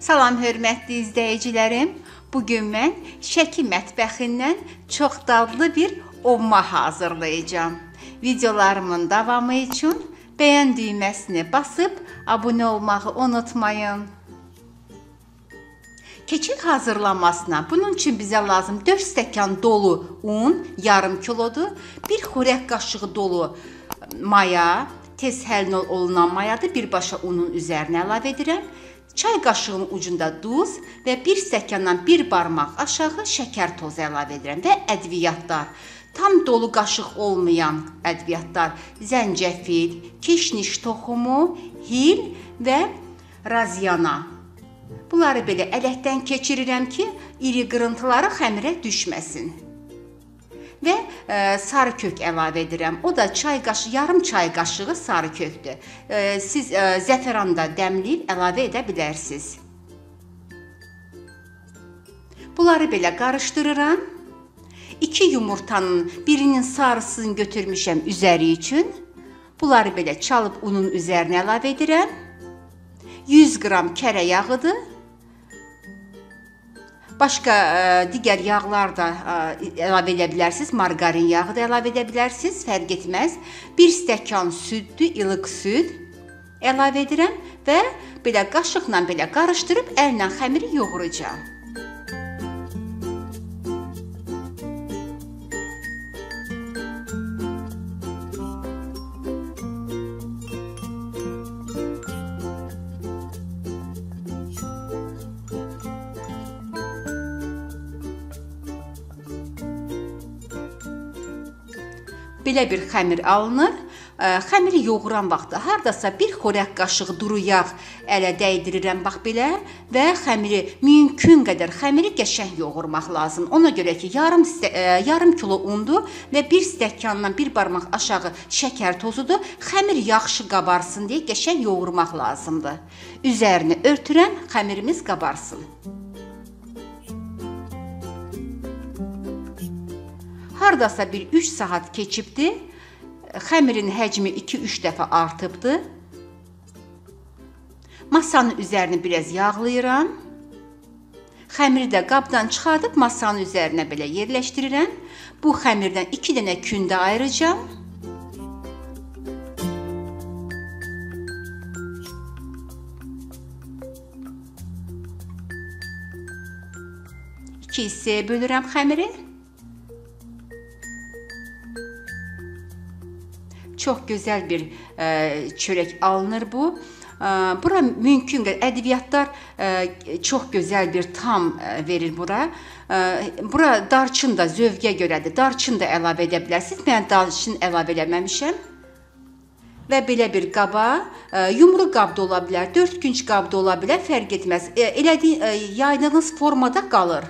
Salam hörmətli izləyicilərim. Bugün mən Şəki mətbəxindən çox dadlı bir ovma hazırlayacağım. Videolarımın davamı üçün bəyən düyməsini basıb abunə olmağı unutmayın. Keçik hazırlanmasına bunun üçün bizə lazım 4 stəkan dolu un, yarım kilodur, 1 xörək qaşığı dolu maya, tez həll olunan mayadır, birbaşa unun üzərinə əlavə edirəm. Çay qaşığının ucunda duz və 1 stəkandan 1 barmaq aşağı şəkər tozu əlavə edirəm və ədviyyatlar. Tam dolu qaşıq olmayan ədviyyatlar zəncəfil, kişniş toxumu, hil və razyana. Bunları belə ələkdən keçirirəm ki, iri qırıntıları xəmirə düşməsin. Və sarı kök əlavə edirəm. O da yarım çay qaşığı sarı kökdür. Siz zəfəran da dəmləyib əlavə edə bilərsiniz. Bunları belə qarışdırıram. 2 yumurtanın birinin sarısını götürmüşəm üzəri üçün. Bunları belə çalıb unun üzərinə əlavə edirəm. 100 qram kərə yağıdır. Başqa digər yağlar da əlavə edə bilərsiniz. Margarin yağı da əlavə edə bilərsiniz. Fərq etməz. 1 stəkan süddür, ilıq süd əlavə edirəm və belə qaşıqla belə qarışdırıb əllə xəmiri yoğuracağam. Belə bir xəmir alınır. Xəmiri yoğuran vaxtda hardasa 1 xörək qaşığı duru yağ ələ dəydirirəm bax belə və xəmiri mümkün qədər xəmiri qəşəng yoğurmaq lazım. Ona görə ki, yarım kilo undur və 1 stəkandan 1 barmaq aşağı şəkər tozudur. Xəmir yaxşı qabarsın deyə qəşəng yoğurmaq lazımdır. Üzərini örtürəm, xəmirimiz qabarsın. Hardasa bir 3 saat keçibdir. Xəmirin həcmi 2-3 dəfə artıbdır. Masanın üzərini biraz yağlayıram. Xəmiri də qabdan çıxardıb masanın üzərinə belə yerləşdirirəm. Bu xəmirdən 2 dənə kündə ayıracağam. İki hissəyə bölürəm xəmiri. Çox gözəl bir çörək alınır bu. Bura mümkün qədər ədviyyatlar çox gözəl bir tam verir bura. Bura darçın da zövqə görədir. Darçın da əlavə edə bilərsiniz. Mən darçın əlavə eləməmişəm. Və belə bir qaba, yumru qab da ola bilər, 4 günc qab da ola bilər, fərq etməz. Yaydığınız formada qalır.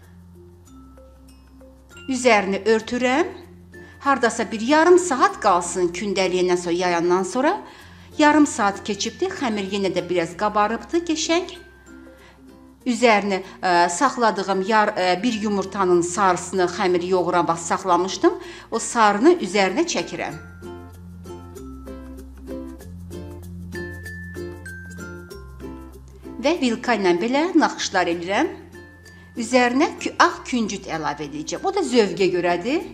Üzərini örtürəm. Hardasa bir yarım saat qalsın kündəliyəndən sonra, yayandan sonra. Yarım saat keçibdir, xəmir yenə də biraz qabarıbdır, qəşəng. Üzərini saxladığım bir yumurtanın sarısını xəmiri yoğuran vaxt saxlamışdım. O sarını üzərinə çəkirəm. Və vilka ilə belə naxışlar edirəm. Üzərinə ağ küncüt əlavə edəcəm. O da zövqə görədir.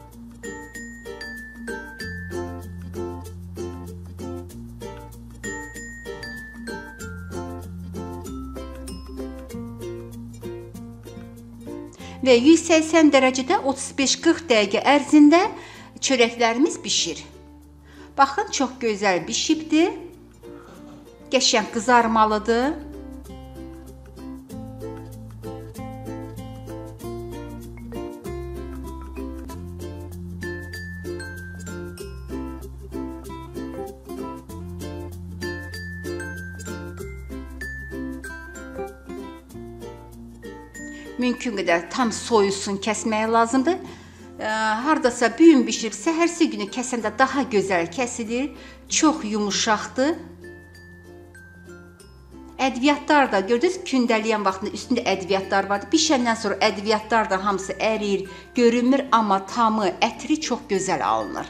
Və 180 dərəcədə 35-40 dəqiqə ərzində çörəklərimiz bişir. Baxın, çox gözəl bişibdir. Qəşəng qızarmalıdır. Mümkün qədər tam soyusun kəsməyə lazımdır. Hardasa büyün bişirib səhərsi günü kəsəndə daha gözəl kəsilir. Çox yumuşaqdır. Ədviyyatlar da gördünüz, kündəliyən vaxtında üstündə ədviyyatlar vardı. Bişəndən sonra ədviyyatlar da hamısı əriyir, görünmür, amma tamı, ətri çox gözəl alınır.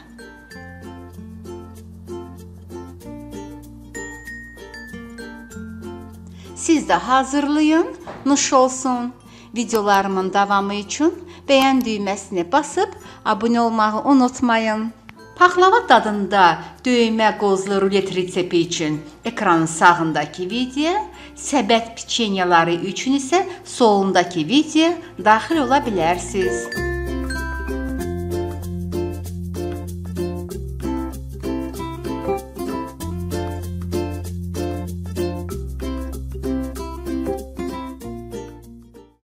Siz də hazırlayın, nuş olsun. Videolarımın davamı üçün bəyən düyməsini basıb abunə olmağı unutmayın. Paxlava dadında döymə qozlu rulet resepti üçün ekranın sağındakı video, səbət piçenyaları üçün isə solundakı video daxil ola bilərsiniz.